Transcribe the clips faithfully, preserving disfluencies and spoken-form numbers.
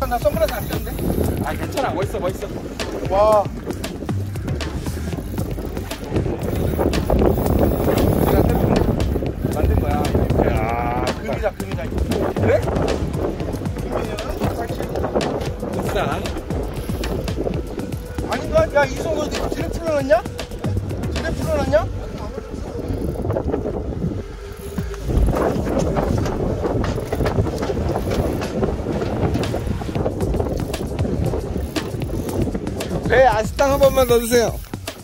나 선글라스 안 꼈는데? 아 괜찮아. 멋있어 멋있어. 와. 내가 태풍 만든 거야. 야 금이다 금이다. 그래? 금이야? 사실. 비싸. 아닌가? 야 이송 너 지뢰 풀어놨냐? 지뢰 풀어놨냐? 배 아시탕 한 번만 넣어주세요.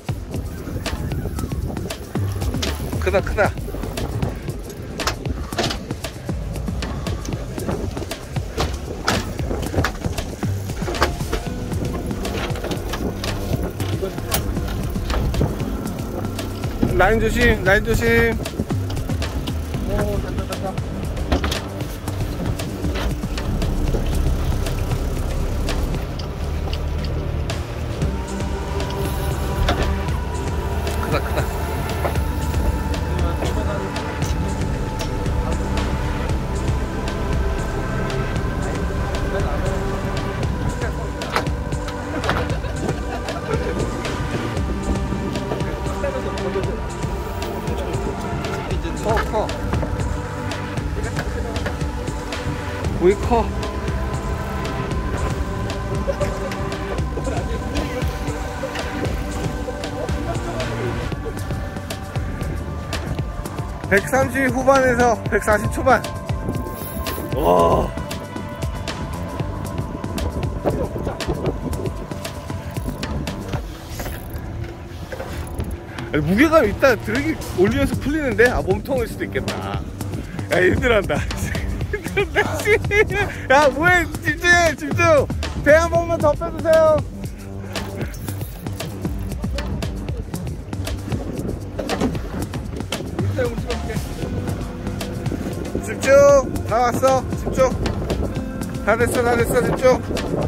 크다 크다. 라인 조심 라인 조심. 오 됐다 됐다. 크다 크다. 커 커. 우리 커. 백삼십 후반에서 백사십 초반. 와. 무게감 있다. 드래기 올리면서 풀리는데? 아, 몸통일 수도 있겠다. 야, 힘들어한다. 힘들어한다, 씨. 야, 뭐해. 집중해, 집중. 배 한 번만 더 빼주세요. 집중. 다 왔어. 집중. 다 됐어, 다 됐어. 집중.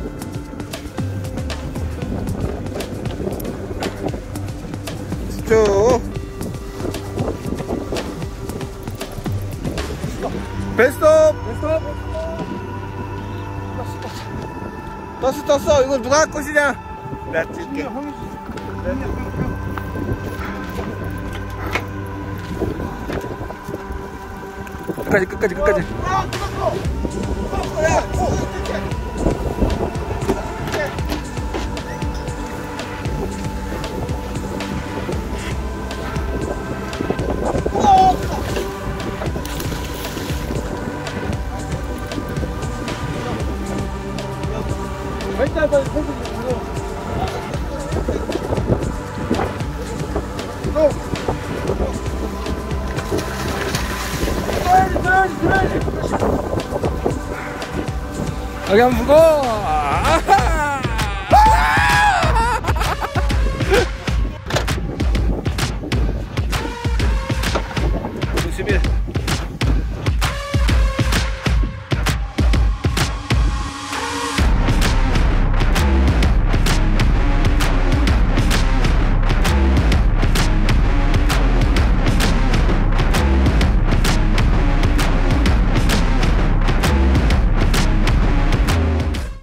집중. 베스트업. 베스트업. 떴어, 떴어. 이거 누가 할 것이냐? 내가 찍게. 끝까지, 끝까지, 끝까지. 여기 한번 보고.